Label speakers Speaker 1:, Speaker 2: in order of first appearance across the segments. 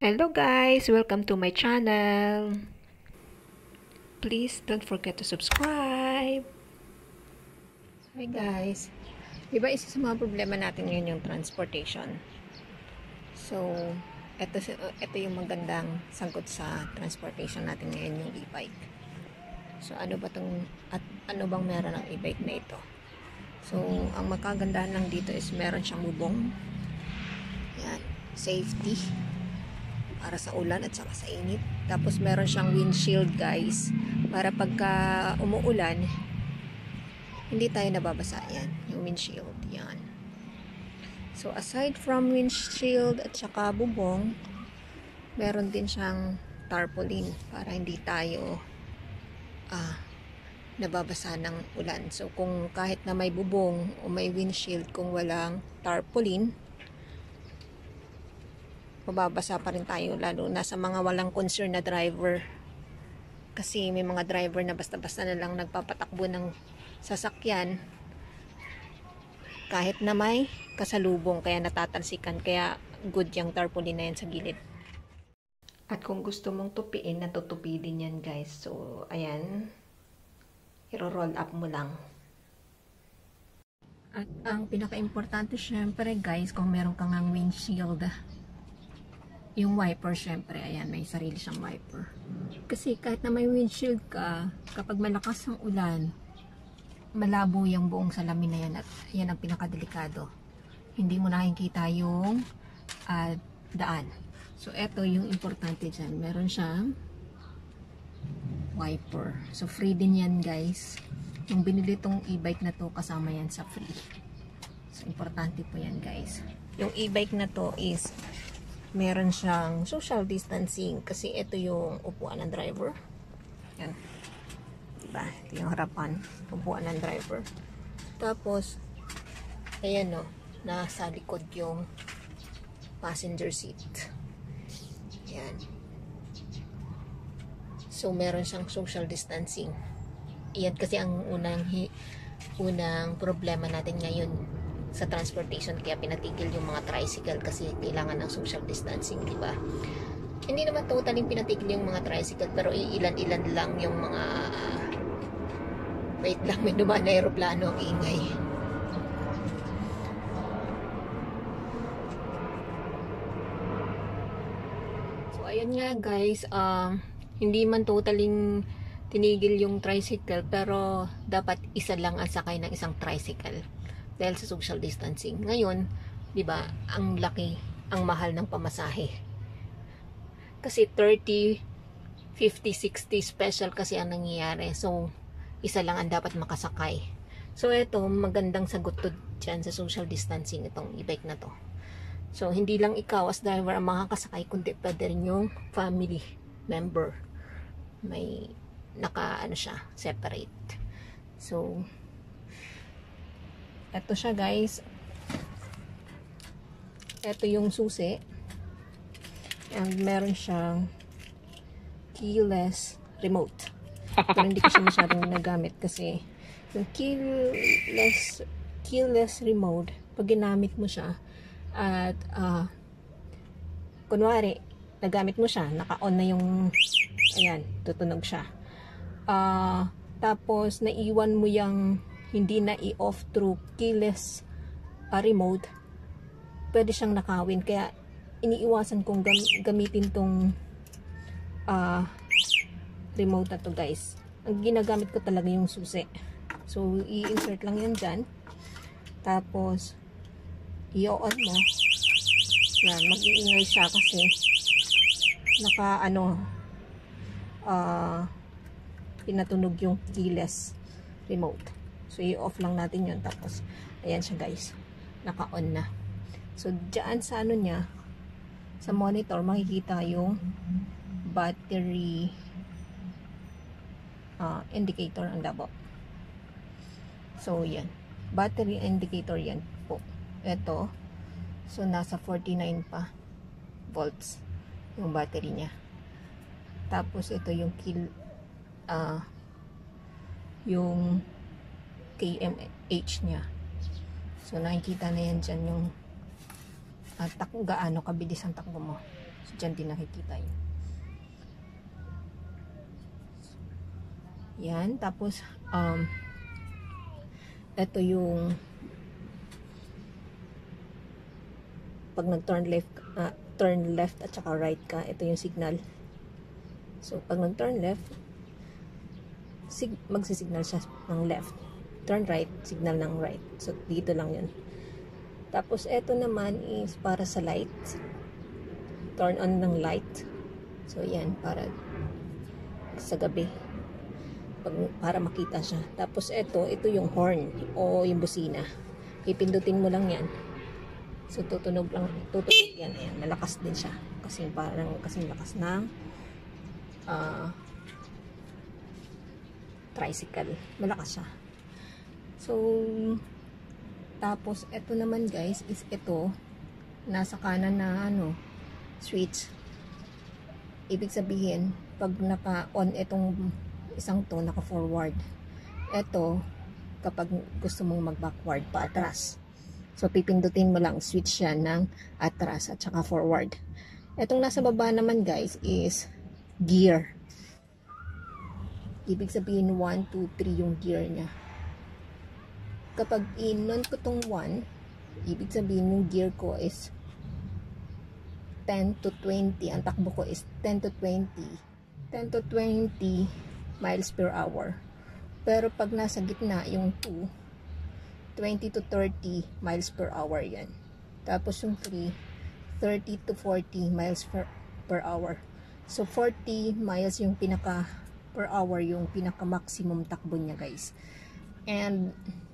Speaker 1: Hello guys! Welcome to my channel. Please don't forget to subscribe. Hi guys. Diba isa sa mga problema natin ngayon yung transportation. So, ito yung magandang sagot sa transportation natin ngayon, yung e-bike. So, ano bang meron ng e-bike na ito? So, ang makagandahan lang dito is meron siyang bubong. Yan, safety para sa ulan at saka sa init. Tapos meron siyang windshield guys, para pagka umuulan hindi tayo nababasa. Yan, yung windshield. Yan. So aside from windshield at saka bubong, meron din siyang tarpaulin para hindi tayo nababasa ng ulan. So kung kahit na may bubong o may windshield, kung walang tarpaulin, mababasa pa rin tayo, lalo na sa mga walang concern na driver. Kasi may mga driver na basta-basta na lang nagpapatakbo ng sasakyan kahit na may kasalubong, kaya natatalsikan. Kaya good yung tarpaulin na yan sa gilid. At kung gusto mong tupiin, natutupi din yan guys. So ayan, i-roll up mo lang. At ang pinaka-importante syempre guys, kung meron kang ang windshield, yung wiper, syempre, ayan, may sarili siyang wiper. Kasi kahit na may windshield ka, kapag malakas ang ulan, malabo yung buong salamin na yan, at yan ang pinakadelikado. Hindi mo nakikita yung daan. So, eto yung importante dyan. Meron siyang wiper. So, free din yan, guys. Yung binili tong e-bike na to, kasama yan sa free. So, importante po yan, guys. Yung e-bike na to is meron siyang social distancing, kasi ito yung upuan ng driver. Yan. Diba? Ito yung harapan, upuan ng driver. Tapos, ayan o, nasa likod yung passenger seat. Yan. So, meron siyang social distancing. Yan kasi ang unang problema natin ngayon sa transportation, kaya pinatigil yung mga tricycle, kasi kailangan ng social distancing, di ba? Hindi naman totally pinatigil yung mga tricycle, pero ilan-ilan lang yung mga wait lang, may dumaan na aeroplano, ang ingay. So ayan nga guys, hindi man totaling tinigil yung tricycle, pero dapat isa lang ang sakay ng isang tricycle dahil sa social distancing. Ngayon, 'di ba, ang laki, ang mahal ng pamasahe. Kasi 30, 50, 60 special kasi ang nangyayari. So, isa lang ang dapat makasakay. So, ito, magandang sagot to dyan sa social distancing, itong e-bike na to. So, hindi lang ikaw as driver ang makakasakay, kundi pwede rin yung family member. May siya, separate. So, eto siya guys. Eto yung susi. And meron siyang keyless remote. Pero hindi ko siya masyadong nagamit kasi yung keyless remote, pag ginamit mo siya at kunwari, nagamit mo siya, naka-on na yung, ayan, tutunog siya. Tapos, naiwan mo yung hindi na i-off through keyless remote, pwede siyang nakawin. Kaya iniiwasan kong gamitin tong remote na to guys. Ang ginagamit ko talaga yung susi. So i-insert lang yan dyan, tapos i-on mo. Yan, mag-iingay siya kasi pinatunog yung keyless remote. So, i-off lang natin yun. Tapos, ayan siya guys. Naka-on na. So, dyan sa niya, sa monitor, makikita yung battery indicator ang labo. So, yan. Battery indicator yan po. Ito. So, nasa 49 pa volts yung battery niya. Tapos, ito yung yung KMH niya. So nakikita na yan dyan yung gaano kabilis ang takbo mo. So, dyan din nakikita yun. Yan. Tapos, ito yung pag nag-turn left at saka right ka, ito yung signal. So, pag nag-turn left, magsisignal siya ng left. Turn right, signal ng right. So, dito lang yun. Tapos, ito naman is para sa light. Turn on ng light. So, yan, para sa gabi. Para makita siya. Tapos, ito yung horn o yung busina. Pipindutin mo lang yan. So, tutunog yan. Ayan, malakas din siya. Kasi parang kasing lakas ng tricycle. Malakas siya. So, tapos, ito naman guys, is ito, nasa kanan na switch. Ibig sabihin, pag naka-on itong isang to, naka-forward. Ito, kapag gusto mong mag-backward, pa-atras. So, pipindutin mo lang, switch yan ng atras at saka forward. Itong nasa baba naman guys is gear. Ibig sabihin 1, 2, 3 yung gear niya. Kapag in-on ko tong 1, ibig sabihin yung gear ko is 10 to 20. Ang takbo ko is 10 to 20. 10 to 20 miles per hour. Pero pag nasa gitna yung 2, 20 to 30 miles per hour yan. Tapos yung 3, 30 to 40 miles per hour. So 40 miles yung pinaka per hour, yung pinaka maximum takbo niya guys. And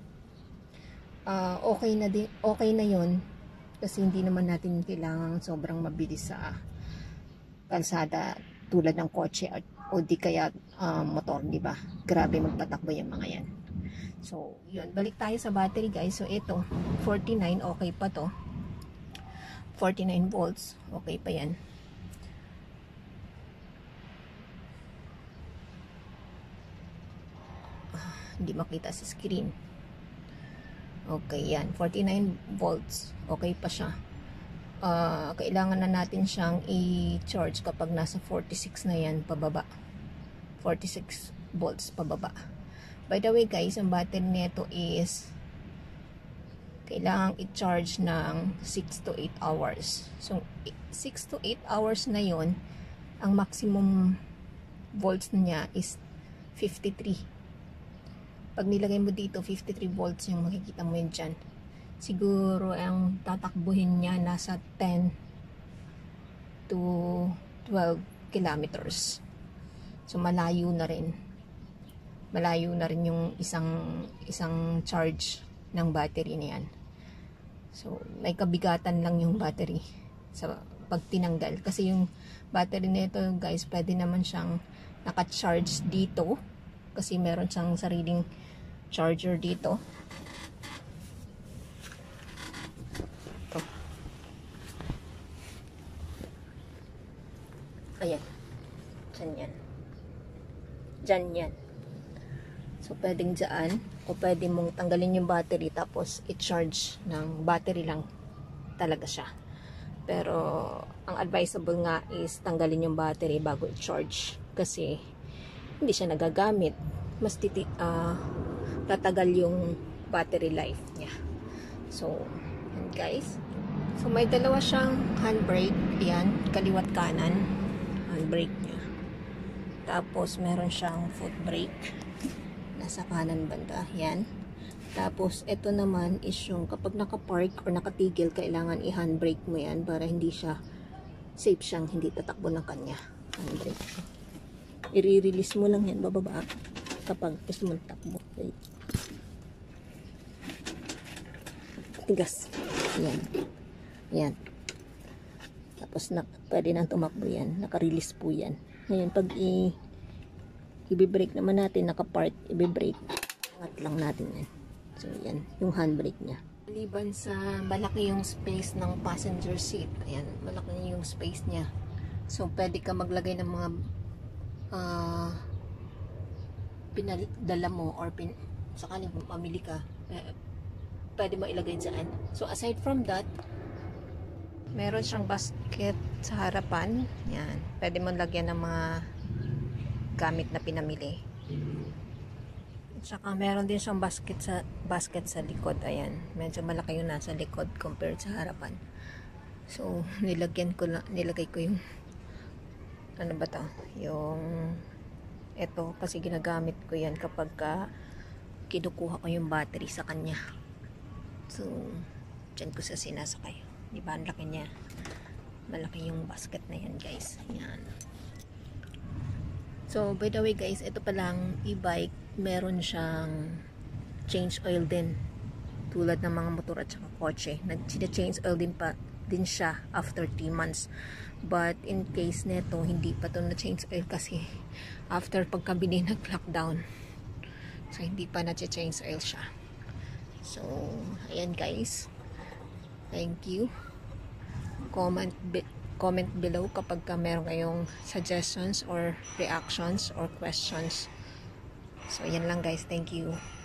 Speaker 1: okay na yun kasi hindi naman natin kailangan sobrang mabilis sa kalsada tulad ng kotse o di kaya motor, di ba? Grabe magpatakbo yung mga yan. So, yun. Balik tayo sa battery guys. So, ito, 49, okay pa to. 49 volts, okay pa yan. Hindi makita sa screen. Okay, yan. 49 volts, okay pa siya. Kailangan na natin siyang i-charge kapag nasa 46 na yan, pababa. 46 volts, pababa. By the way guys, ang battery nito is kailangang i-charge ng 6 to 8 hours. So, 6 to 8 hours na yon, ang maximum volts niya is 53. Pag nilagay mo dito, 53 volts yung makikita mo yun dyan. Siguro ang tatakbuhin niya nasa 10 to 12 kilometers. So, malayo na rin. Malayo na rin yung isang charge ng battery na yan. So, may kabigatan lang yung battery sa pag tinanggal. Kasi yung battery nito guys, pwede naman siyang naka-charge dito. Kasi meron siyang sariling charger dito. Ito. Ayan. Diyan yan. Diyan yan. So, pwedeng dyan, o pwede mong tanggalin yung battery tapos i-charge ng battery lang talaga siya. Pero, ang advisable nga is tanggalin yung battery bago i-charge kasi hindi siya nagagamit. Mas tatagal yung battery life niya. So, yan guys. So, may dalawa siyang handbrake. Yan, kaliwat kanan. Handbrake niya. Tapos, meron siyang foot brake. Nasa kanan banda. Yan. Tapos, ito naman is yung kapag nakapark or nakatigil, kailangan i-handbrake mo yan para hindi siya safe siyang hindi tatakbo ng kanya. Handbrake. I-release mo lang yan, bababa kapag gusto mong takbo. Okay. Tigas. Yan. Yan. Tapos, pwede nang tumakbo yan. Naka-release po yan. Ngayon, pag i-brake naman natin, naka-park, i-brake. Angat lang natin yan. So, yan. Yung handbrake niya. Maliban sa malaki yung space ng passenger seat. Ayan. Malaki yung space niya. So, pwede ka maglagay ng mga pinadala mo or sakaling pamili ka, pwede mo ilagay dyan. So, aside from that, Meron siyang basket sa harapan. Yan. Pwede mo lagyan ng mga gamit na pinamili. At saka meron din siyang basket sa likod. Ayan. Medyo malaki yung nasa likod compared sa harapan. So, nilagay ko yung ano ba to? Yung ito kasi ginagamit ko yan kapag kinukuha ko yung battery sa kanya. So, dyan ko sa sinasakay. Diba, ang laki niya. Malaki yung basket na yan, guys. Yan. So, by the way, guys, ito palang e-bike, meron siyang change oil din. Tulad ng mga motor at saka kotse. Nag-change oil din siya after 3 months. But, in case neto, hindi pa to na-change oil kasi after pagkabili nag-lockdown. So, hindi pa na-change oil siya. So, ayan, guys. Thank you. Comment below kapag meron kayong suggestions or reactions or questions. So, yan lang, guys. Thank you.